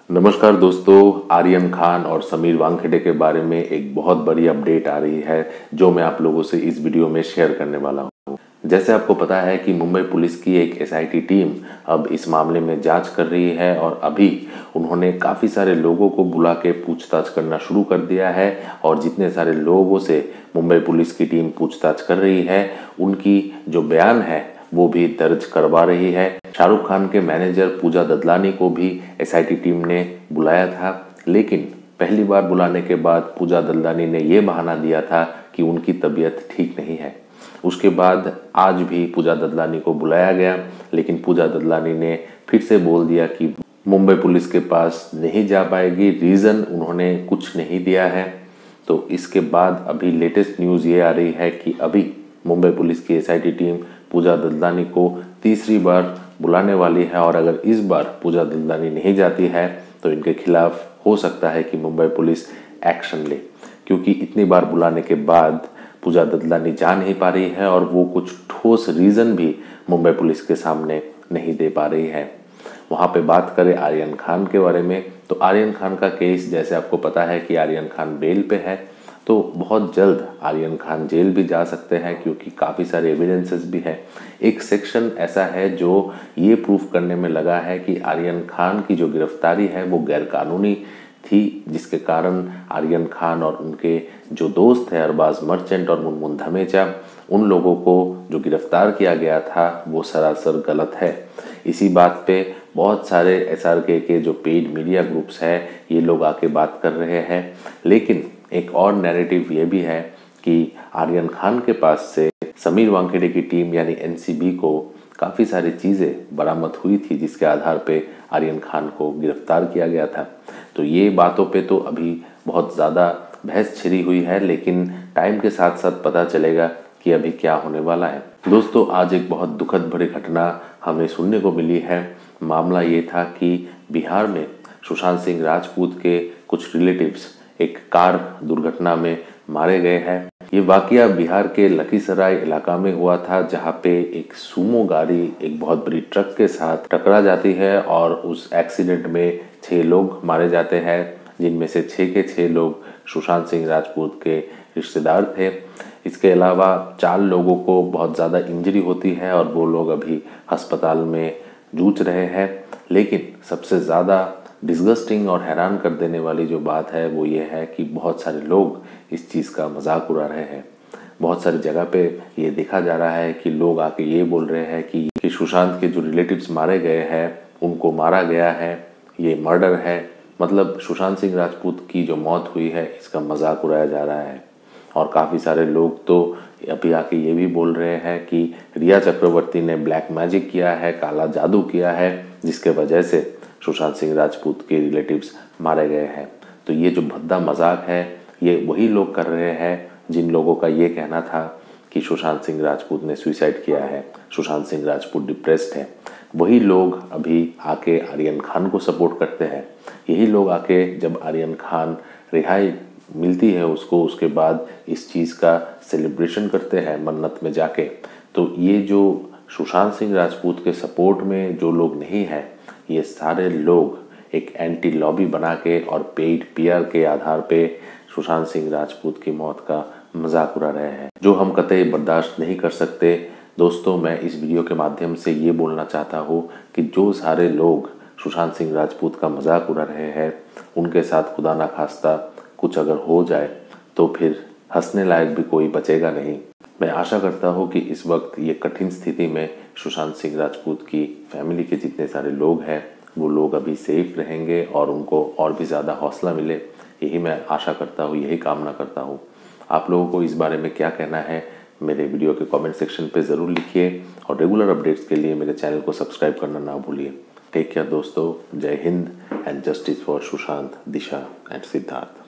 नमस्कार दोस्तों, आर्यन खान और समीर वानखेड़े के बारे में एक बहुत बड़ी अपडेट आ रही है जो मैं आप लोगों से इस वीडियो में शेयर करने वाला हूं। जैसे आपको पता है कि मुंबई पुलिस की एक एसआईटी टीम अब इस मामले में जांच कर रही है और अभी उन्होंने काफ़ी सारे लोगों को बुला के पूछताछ करना शुरू कर दिया है और जितने सारे लोगों से मुंबई पुलिस की टीम पूछताछ कर रही है उनकी जो बयान है वो भी दर्ज करवा रही है। शाहरुख खान के मैनेजर पूजा ददलानी को भी एसआईटी टीम ने बुलाया था, लेकिन पहली बार बुलाने के बाद पूजा ददलानी ने ये बहाना दिया था कि उनकी तबीयत ठीक नहीं है। उसके बाद आज भी पूजा ददलानी को बुलाया गया, लेकिन पूजा ददलानी ने फिर से बोल दिया कि मुंबई पुलिस के पास नहीं जा पाएगी। रीज़न उन्होंने कुछ नहीं दिया है। तो इसके बाद अभी लेटेस्ट न्यूज़ ये आ रही है कि अभी मुंबई पुलिस की एसआईटी टीम पूजा ददलानी को तीसरी बार बुलाने वाली है और अगर इस बार पूजा ददलानी नहीं जाती है तो इनके खिलाफ हो सकता है कि मुंबई पुलिस एक्शन ले, क्योंकि इतनी बार बुलाने के बाद पूजा ददलानी जा नहीं पा रही है और वो कुछ ठोस रीज़न भी मुंबई पुलिस के सामने नहीं दे पा रही है। वहाँ पे बात करें आर्यन खान के बारे में, तो आर्यन खान का केस जैसे आपको पता है कि आर्यन खान बेल पे है, तो बहुत जल्द आर्यन खान जेल भी जा सकते हैं क्योंकि काफ़ी सारे एविडेंसेस भी है। एक सेक्शन ऐसा है जो ये प्रूफ करने में लगा है कि आर्यन खान की जो गिरफ्तारी है वो गैरकानूनी थी, जिसके कारण आर्यन खान और उनके जो दोस्त हैं अरबाज मर्चेंट और मुनमुन धमेजा, उन लोगों को जो गिरफ्तार किया गया था वो सरासर गलत है। इसी बात पे बहुत सारे एसआरके के जो पेड मीडिया ग्रुप्स हैं ये लोग आके बात कर रहे हैं, लेकिन एक और नैरेटिव ये भी है कि आर्यन खान के पास से समीर वानखेड़े की टीम यानी एनसीबी को काफ़ी सारी चीज़ें बरामद हुई थी जिसके आधार पे आर्यन खान को गिरफ्तार किया गया था। तो ये बातों पे तो अभी बहुत ज़्यादा बहस छिड़ी हुई है, लेकिन टाइम के साथ साथ पता चलेगा कि अभी क्या होने वाला है। दोस्तों, आज एक बहुत दुखद भरी घटना हमें सुनने को मिली है। मामला ये था कि बिहार में सुशांत सिंह राजपूत के कुछ रिलेटिव्स एक कार दुर्घटना में मारे गए हैं। ये वाकया बिहार के लखीसराय इलाका में हुआ था, जहां पे एक सूमो गाड़ी एक बहुत बड़ी ट्रक के साथ टकरा जाती है और उस एक्सीडेंट में 6 लोग मारे जाते हैं, जिनमें से 6 के 6 लोग सुशांत सिंह राजपूत के रिश्तेदार थे। इसके अलावा 4 लोगों को बहुत ज़्यादा इंजरी होती है और वो लोग अभी अस्पताल में जूझ रहे हैं। लेकिन सबसे ज़्यादा डिस्गस्टिंग और हैरान कर देने वाली जो बात है वो ये है कि बहुत सारे लोग इस चीज़ का मजाक उड़ा रहे हैं। बहुत सारी जगह पे ये देखा जा रहा है कि लोग आके ये बोल रहे हैं कि सुशांत के जो रिलेटिव्स मारे गए हैं उनको मारा गया है, ये मर्डर है। मतलब सुशांत सिंह राजपूत की जो मौत हुई है इसका मजाक उड़ाया जा रहा है। और काफ़ी सारे लोग तो अभी आके ये भी बोल रहे हैं कि रिया चक्रवर्ती ने ब्लैक मैजिक किया है, काला जादू किया है, जिसके वजह से सुशांत सिंह राजपूत के रिलेटिव्स मारे गए हैं। तो ये जो भद्दा मजाक है ये वही लोग कर रहे हैं जिन लोगों का ये कहना था कि सुशांत सिंह राजपूत ने सुसाइड किया है, सुशांत सिंह राजपूत डिप्रेस्ड है। वही लोग अभी आके आर्यन खान को सपोर्ट करते हैं। यही लोग आके जब आर्यन खान रिहाई मिलती है उसको, उसके बाद इस चीज़ का सेलिब्रेशन करते हैं मन्नत में जाके। तो ये जो सुशांत सिंह राजपूत के सपोर्ट में जो लोग नहीं हैं, ये सारे लोग एक एंटी लॉबी बना के और पेड पीआर के आधार पे सुशांत सिंह राजपूत की मौत का मजाक उड़ा रहे हैं, जो हम कतई बर्दाश्त नहीं कर सकते। दोस्तों, मैं इस वीडियो के माध्यम से ये बोलना चाहता हूँ कि जो सारे लोग सुशांत सिंह राजपूत का मजाक उड़ा रहे हैं उनके साथ खुदा ना खास्ता कुछ अगर हो जाए तो फिर हंसने लायक भी कोई बचेगा नहीं। मैं आशा करता हूँ कि इस वक्त ये कठिन स्थिति में सुशांत सिंह राजपूत की फैमिली के जितने सारे लोग हैं वो लोग अभी सेफ रहेंगे और उनको और भी ज़्यादा हौसला मिले, यही मैं आशा करता हूँ, यही कामना करता हूँ। आप लोगों को इस बारे में क्या कहना है मेरे वीडियो के कमेंट सेक्शन पे ज़रूर लिखिए और रेगुलर अपडेट्स के लिए मेरे चैनल को सब्सक्राइब करना ना भूलिए। टेक केयर दोस्तों, Jai Hind and justice for Sushant, Disha and Siddharth.